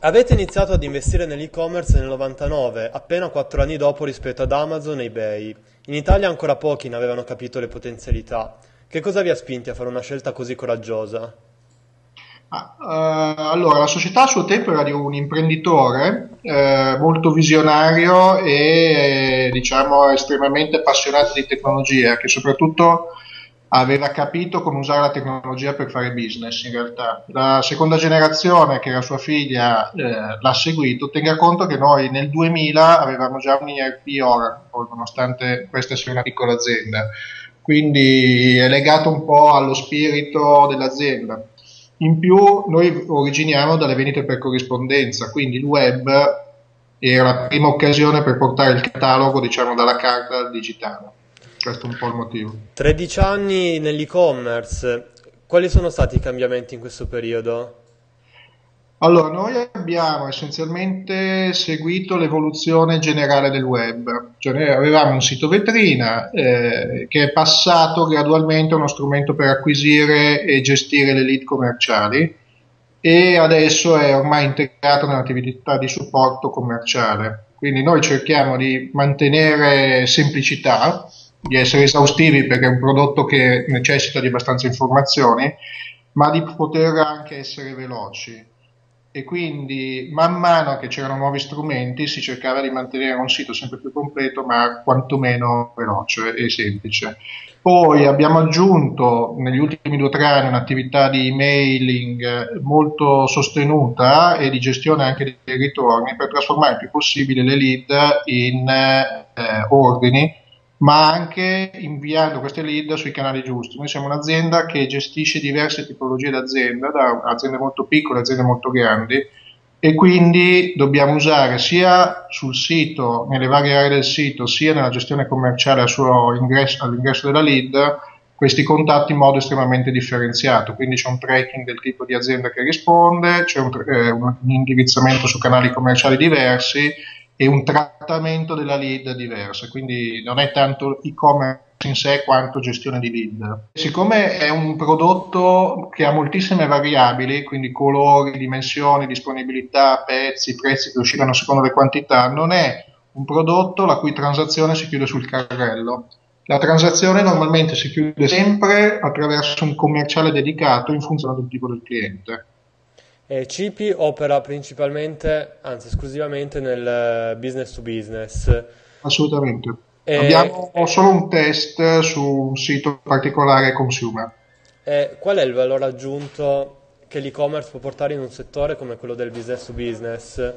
Avete iniziato ad investire nell'e-commerce nel 99, appena 4 anni dopo rispetto ad Amazon e eBay. In Italia ancora pochi ne avevano capito le potenzialità. Che cosa vi ha spinti a fare una scelta così coraggiosa? Allora, la società a suo tempo era di un imprenditore molto visionario e diciamo estremamente appassionato di tecnologia, che soprattutto aveva capito come usare la tecnologia per fare business in realtà. La seconda generazione, che era sua figlia, l'ha seguito. Tenga conto che noi nel 2000 avevamo già un ERP Oracle, nonostante questa sia una piccola azienda. Quindi è legato un po' allo spirito dell'azienda. In più noi originiamo dalle vendite per corrispondenza, quindi il web era la prima occasione per portare il catalogo, diciamo, dalla carta al digitale. Questo è un po' il motivo. 13 anni nell'e-commerce. Quali sono stati i cambiamenti in questo periodo? Allora, noi abbiamo essenzialmente seguito l'evoluzione generale del web, cioè noi avevamo un sito vetrina che è passato gradualmente a uno strumento per acquisire e gestire le lead commerciali e adesso è ormai integrato nell'attività di supporto commerciale. Quindi noi cerchiamo di mantenere semplicità, di essere esaustivi perché è un prodotto che necessita di abbastanza informazioni, ma di poter anche essere veloci. E quindi man mano che c'erano nuovi strumenti si cercava di mantenere un sito sempre più completo, ma quantomeno veloce e semplice. Poi abbiamo aggiunto negli ultimi 2 o 3 anni un'attività di emailing molto sostenuta e di gestione anche dei ritorni per trasformare il più possibile le lead in ordini, ma anche inviando queste lead sui canali giusti. Noi siamo un'azienda che gestisce diverse tipologie d'azienda, da aziende molto piccole a aziende molto grandi, e quindi dobbiamo usare sia sul sito, nelle varie aree del sito, sia nella gestione commerciale all'ingresso della lead, questi contatti in modo estremamente differenziato. Quindi c'è un tracking del tipo di azienda che risponde, c'è un indirizzamento su canali commerciali diversi e un trattamento della lead diverso, quindi non è tanto e-commerce in sé quanto gestione di lead. Siccome è un prodotto che ha moltissime variabili, quindi colori, dimensioni, disponibilità, pezzi, prezzi che uscivano secondo le quantità, non è un prodotto la cui transazione si chiude sul carrello. La transazione normalmente si chiude sempre attraverso un commerciale dedicato in funzione del tipo del cliente. Cipi opera principalmente, anzi esclusivamente nel business to business. Assolutamente. E, Abbiamo solo un test su un sito particolare consumer. e qual è il valore aggiunto che l'e-commerce può portare in un settore come quello del business to business?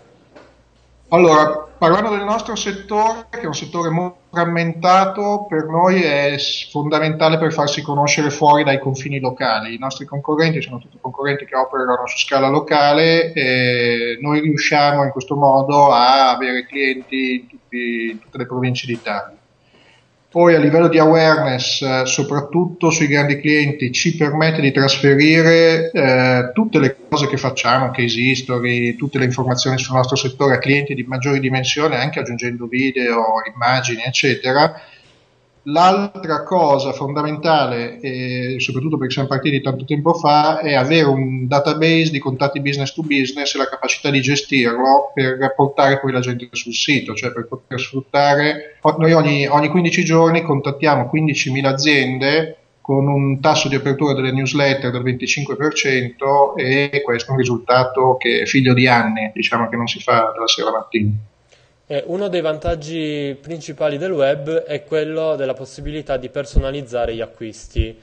Allora, parlando del nostro settore, che è un settore molto frammentato, per noi è fondamentale per farsi conoscere fuori dai confini locali. I nostri concorrenti sono tutti concorrenti che operano su scala locale e noi riusciamo in questo modo a avere clienti in tutte le province d'Italia. Poi a livello di awareness, soprattutto sui grandi clienti, ci permette di trasferire tutte le cose che facciamo, case history, tutte le informazioni sul nostro settore a clienti di maggiori dimensioni, anche aggiungendo video, immagini, eccetera. L'altra cosa fondamentale, e soprattutto perché siamo partiti tanto tempo fa, è avere un database di contatti business to business e la capacità di gestirlo per portare poi la gente sul sito, cioè per poter sfruttare. Noi ogni 15 giorni contattiamo 15.000 aziende con un tasso di apertura delle newsletter del 25% e questo è un risultato che è figlio di anni, diciamo che non si fa dalla sera alla mattina. Uno dei vantaggi principali del web è quello della possibilità di personalizzare gli acquisti.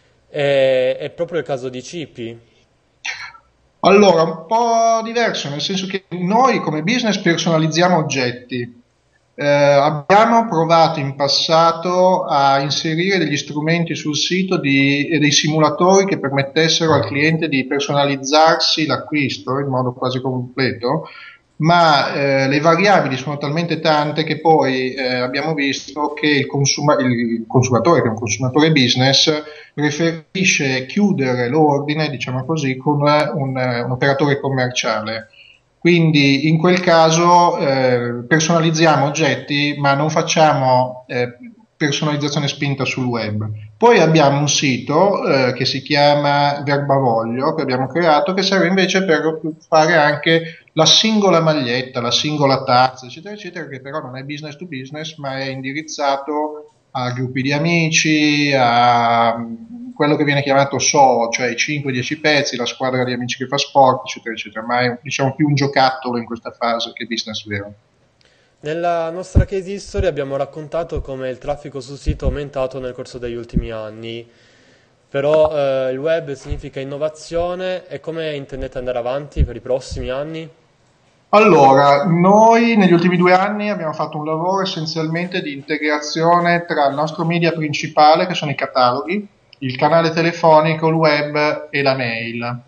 È proprio il caso di Cipi. Allora, un po' diverso, nel senso che noi come business personalizziamo oggetti. Abbiamo provato in passato a inserire degli strumenti sul sito e dei simulatori che permettessero al cliente di personalizzarsi l'acquisto in modo quasi completo, ma le variabili sono talmente tante che poi abbiamo visto che il consumatore, che è un consumatore business, preferisce chiudere l'ordine, diciamo così, con un operatore commerciale. Quindi in quel caso personalizziamo oggetti, ma non facciamo personalizzazione spinta sul web. Poi abbiamo un sito che si chiama Verbavoglio, che abbiamo creato, che serve invece per fare anche la singola maglietta, la singola tazza, eccetera, eccetera, che però non è business to business, ma è indirizzato a gruppi di amici, a quello che viene chiamato SOO, cioè i 5-10 pezzi, la squadra di amici che fa sport, eccetera, eccetera, ma è diciamo più un giocattolo in questa fase che business vero. Nella nostra case history abbiamo raccontato come il traffico sul sito è aumentato nel corso degli ultimi anni, però il web significa innovazione e come intendete andare avanti per i prossimi anni? Allora, noi negli ultimi 2 anni abbiamo fatto un lavoro essenzialmente di integrazione tra il nostro media principale, che sono i cataloghi, il canale telefonico, il web e la mail.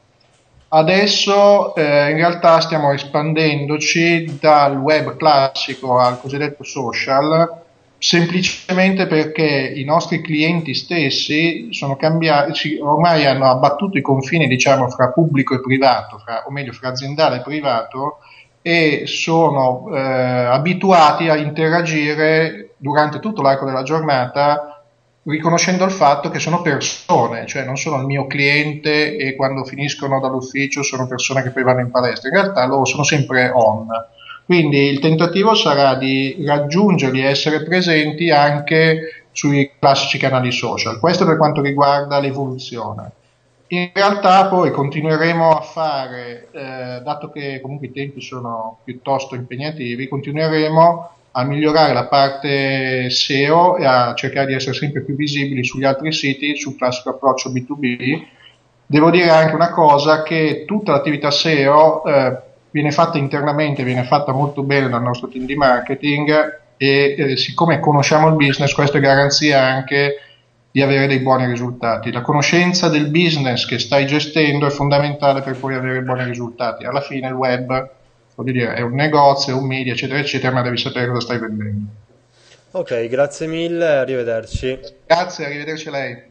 Adesso in realtà stiamo espandendoci dal web classico al cosiddetto social, semplicemente perché i nostri clienti stessi sono cambiati, ormai hanno abbattuto i confini, diciamo, fra pubblico e privato, o meglio, fra aziendale e privato, e sono abituati a interagire durante tutto l'arco della giornata riconoscendo il fatto che sono persone, cioè non sono il mio cliente e quando finiscono dall'ufficio sono persone che poi vanno in palestra, in realtà loro sono sempre on. Quindi il tentativo sarà di raggiungerli e essere presenti anche sui classici canali social. Questo per quanto riguarda l'evoluzione. In realtà poi continueremo a fare, dato che comunque i tempi sono piuttosto impegnativi, continueremo a migliorare la parte SEO e a cercare di essere sempre più visibili sugli altri siti sul classico approccio B2B. Devo dire anche una cosa, che tutta l'attività SEO viene fatta internamente, viene fatta molto bene dal nostro team di marketing e siccome conosciamo il business, questo è garanzia anche di avere dei buoni risultati. La conoscenza del business che stai gestendo è fondamentale per poi avere buoni risultati. Alla fine il web, voglio dire, è un negozio, è un media, eccetera, eccetera, ma devi sapere cosa stai vendendo. Ok, grazie mille, arrivederci. Grazie, arrivederci a lei.